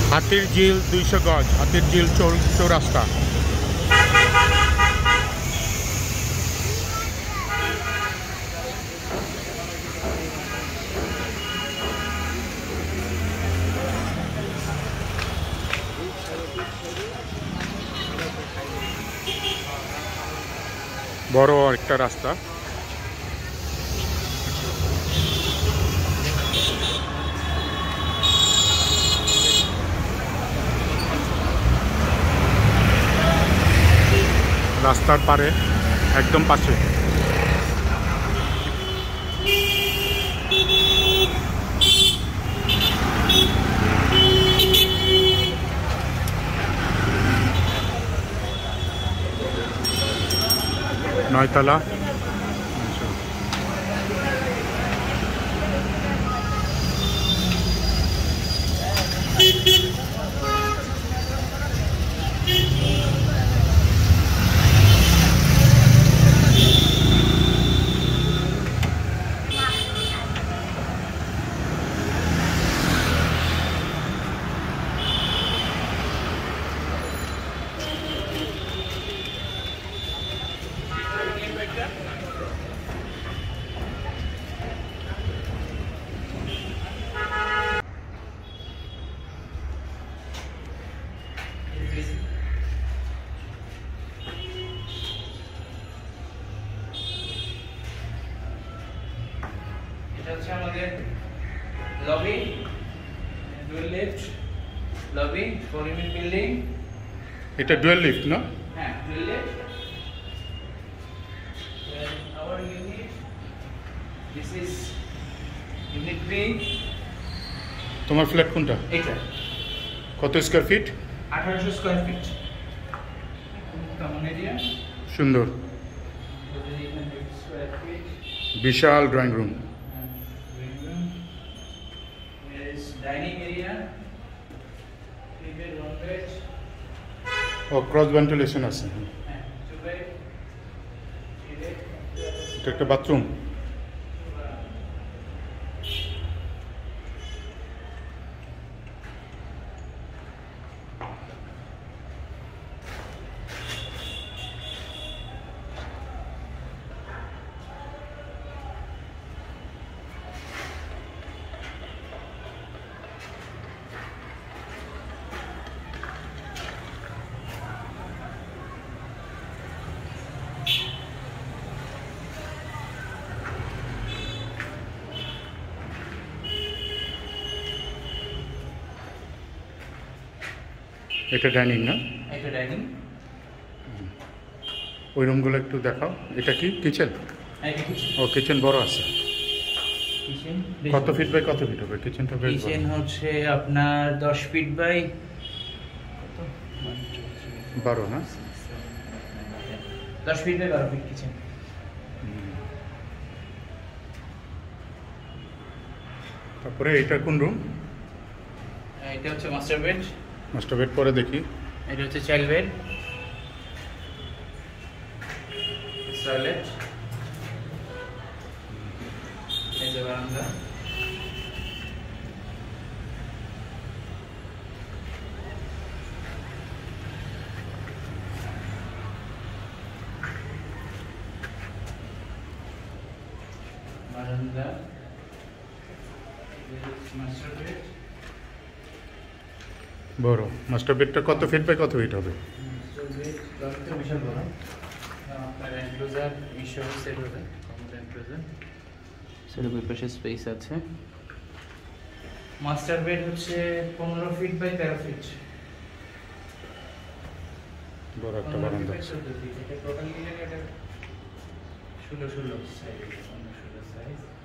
হাতির ঝিল 200 গজ, হাতির ঝিল চৌরাস্তা। বড় একটা রাস্তা। রাস্তার পারে একদম পাশে নয়তলা। এটা হচ্ছে আমাদের lobby, dual lift lobby, 4 unit building. এটা ডুয়েল লিফট না? হ্যাঁ, dual lift. Our unit, this is unit 3। তোমার ফ্ল্যাট কোনটা? এটা কত square feet? 1800 square feet. Common area সুন্দর, বিশাল drawing room. Dining area, 3 bed 1 bed. ও ক্রস ভেন্টিলেশন আছে। হ্যাঁ, 2 বেড 3 বেড। এটা একটা বাথরুম। এটা ডাইনিং না? এটা ডাইনিং। ওই রুমগুলো একটু দেখাও। এটা কি কিচেন? এটা কিচেন। ও কিচেন বড় আছে। কিচেন কত ফিট বাই কত ফিট হবে কিচেনটা? বেশ বড়। কিচেন হচ্ছে আপনার 10 ফিট বাই কত? 12 না? 10 ফিট বাই 12 ফিট কিচেন। তারপরে এটা কোন রুম? এটা হচ্ছে মাস্টার বেড। মাস্টার বেড পরে দেখি। এটা হচ্ছে চাইল্ড বেড, টয়লেট, এই যে বারান্দা। বারান্দা, মাস্টার বেড। বড় মাস্টার বেডটা কত ফিট বাই কত ফিট হবে? বিশাল বড়। আপনার এনক্লোজার ইস্যু সেট হবে, কমন এনক্লোজার সেটা ওই পাশে স্পেস আছে। মাস্টার বেড হচ্ছে 15 ফিট বাই 13 ফিট। বড় একটা বারান্দা। এটা টোটাল মিলিয়ে এটা 16 সাইজ, 16 সাইজ।